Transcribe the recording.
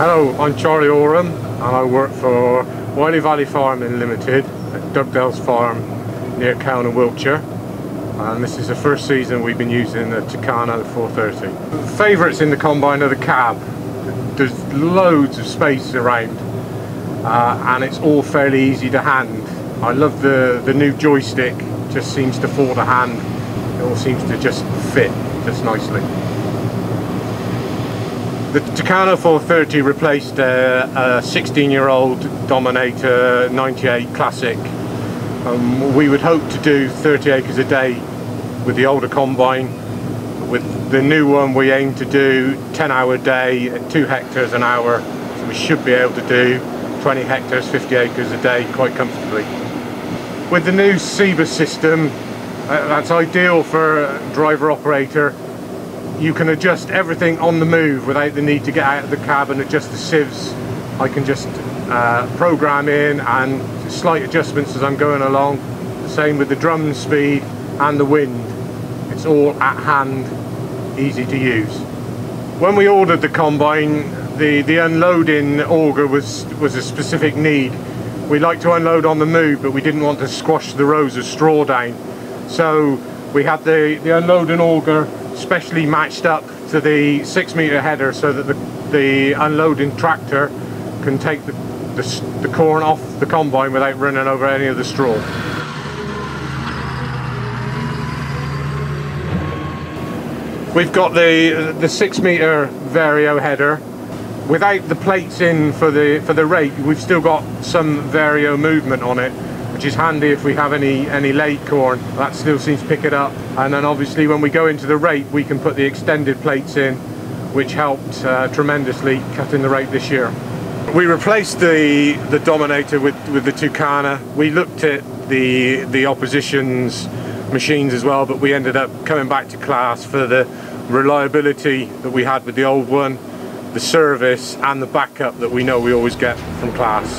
Hello, I'm Charlie Oram and I work for Wiley Valley Farming Limited at Dugdale's Farm near Cowan in Wiltshire, and this is the first season we've been using the Tucano 430. Favourites in the combine are the cab. There's loads of space around and it's all fairly easy to hand. I love the new joystick, just seems to fall to hand. It all seems to just fit just nicely. The Tucano 430 replaced a 16-year-old Dominator 98 Classic. We would hope to do 30 acres a day with the older combine. With the new one we aim to do 10-hour day at 2 hectares an hour, so we should be able to do 20 hectares, 50 acres a day quite comfortably. With the new Cebus system, that's ideal for a driver operator. You can adjust everything on the move without the need to get out of the cab and adjust the sieves. I can just program in and slight adjustments as I'm going along. The same with the drum speed and the wind. It's all at hand, easy to use. When we ordered the combine, the unloading auger was a specific need. We like to unload on the move, but we didn't want to squash the rows of straw down. So we had the unloading auger specially matched up to the 6-metre header so that the unloading tractor can take the corn off the combine without running over any of the straw. We've got the 6-metre Vario header. Without the plates in for the rake, we've still got some Vario movement on it, which is handy if we have any late corn. That still seems to pick it up. And then obviously when we go into the rake, we can put the extended plates in, which helped tremendously cutting the rate this year. We replaced the Dominator with the Tucano. We looked at the opposition's machines as well, but we ended up coming back to Claas for the reliability that we had with the old one, the service and the backup that we know we always get from Claas.